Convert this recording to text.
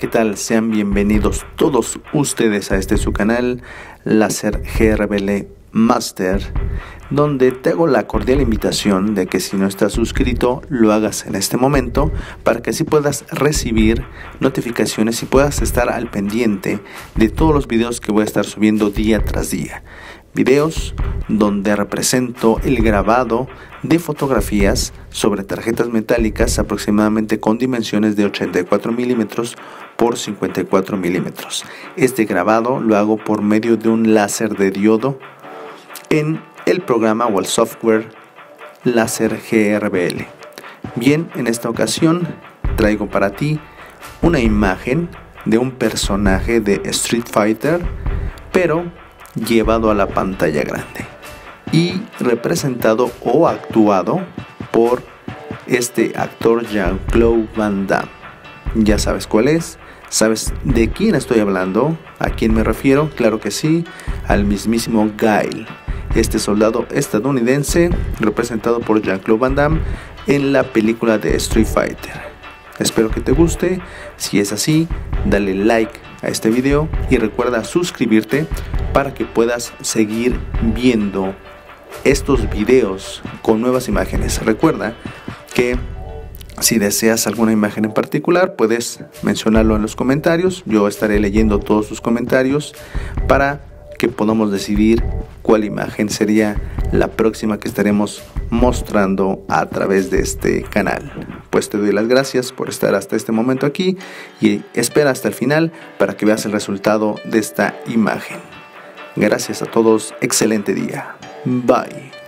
¿Qué tal? Sean bienvenidos todos ustedes a este su canal Láser GRBL Master, donde te hago la cordial invitación de que si no estás suscrito lo hagas en este momento para que así puedas recibir notificaciones y puedas estar al pendiente de todos los videos que voy a estar subiendo día tras día. Videos donde represento el grabado de fotografías sobre tarjetas metálicas aproximadamente con dimensiones de 84 milímetros por 54 milímetros. Este grabado lo hago por medio de un láser de diodo en el programa o el software Láser GRBL. Bien, en esta ocasión traigo para ti una imagen de un personaje de Street Fighter, pero llevado a la pantalla grande y representado o actuado por este actor Jean-Claude Van Damme. Ya sabes cuál es, sabes de quién estoy hablando, a quién me refiero. Claro que sí, al mismísimo Guile, este soldado estadounidense representado por Jean-Claude Van Damme en la película de Street Fighter. Espero que te guste. Si es así, dale like a este video y recuerda suscribirte para que puedas seguir viendo estos videos con nuevas imágenes. Recuerda que si deseas alguna imagen en particular, puedes mencionarlo en los comentarios. Yo estaré leyendo todos tus comentarios para que podamos decidir cuál imagen sería la próxima que estaremos mostrando a través de este canal. Pues te doy las gracias por estar hasta este momento aquí y espera hasta el final para que veas el resultado de esta imagen. Gracias a todos, excelente día. Bye.